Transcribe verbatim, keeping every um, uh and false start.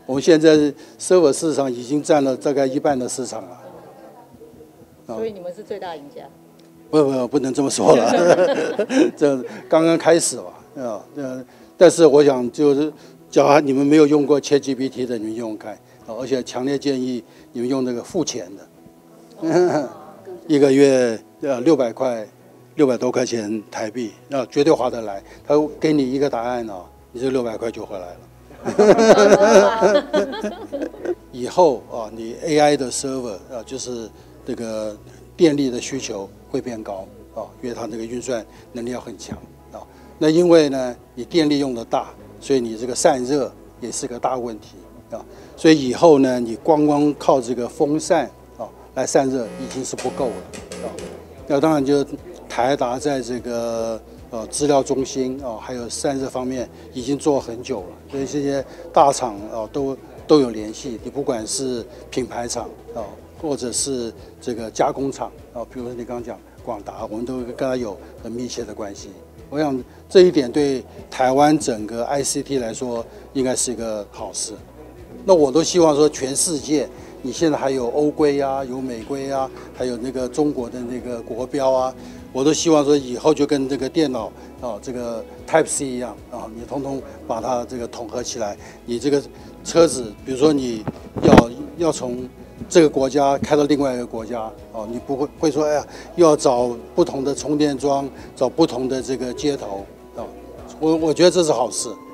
我们现在 server 市场已经占了大概一半的市场了。 所以你们是最大赢家？ 不不不能这么说了，这刚刚开始吧，啊，呃，但是我想就是，假如你们没有用过 ChatGPT 的，你们用用看，而且强烈建议你们用那个付钱的，一个月呃六百块，六百多块钱台币，那绝对划得来。他给你一个答案哦，你这六百块就回来了。以后啊，你 A I 的 server 啊，就是这个电力的需求会变高啊，因为它那个运算能力要很强啊。那因为呢，你电力用的大，所以你这个散热也是个大问题啊。所以以后呢，你光光靠这个风扇啊来散热已经是不够了啊。那当然就台达在这个呃资料中心啊，还有散热方面已经做很久了，所以这些大厂啊都都有联系。你不管是品牌厂啊，或者是这个加工厂啊，比如说你刚刚讲广达，我们都跟他有很密切的关系。我想这一点对台湾整个 I C T 来说应该是一个好事。那我都希望说全世界，你现在还有欧规啊，有美规啊，还有那个中国的那个国标啊，我都希望说以后就跟这个电脑啊，这个 Type C 一样啊，你通通把它这个统合起来。你这个车子，比如说你要要从这个国家开到另外一个国家哦，你不会会说哎呀，又要找不同的充电桩，找不同的这个接头啊，我我觉得这是好事。